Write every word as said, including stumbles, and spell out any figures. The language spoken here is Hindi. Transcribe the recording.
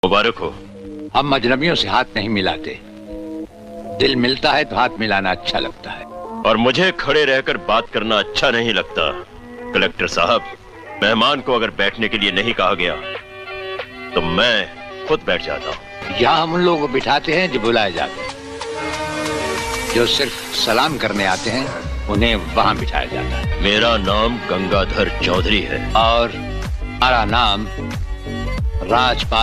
मुबारक हो। हम अजनबियों से हाथ नहीं मिलाते, दिल मिलता है तो हाथ मिलाना अच्छा लगता है। और मुझे खड़े रहकर बात करना अच्छा नहीं लगता। कलेक्टर साहब, मेहमान को अगर बैठने के लिए नहीं कहा गया तो मैं खुद बैठ जाता हूँ। यहाँ हम उन लोगों को बिठाते हैं जो बुलाए जाते हैं, जो सिर्फ सलाम करने आते हैं उन्हें वहाँ बिठाया जाता है। मेरा नाम गंगाधर चौधरी है। और हमारा नाम राजपाल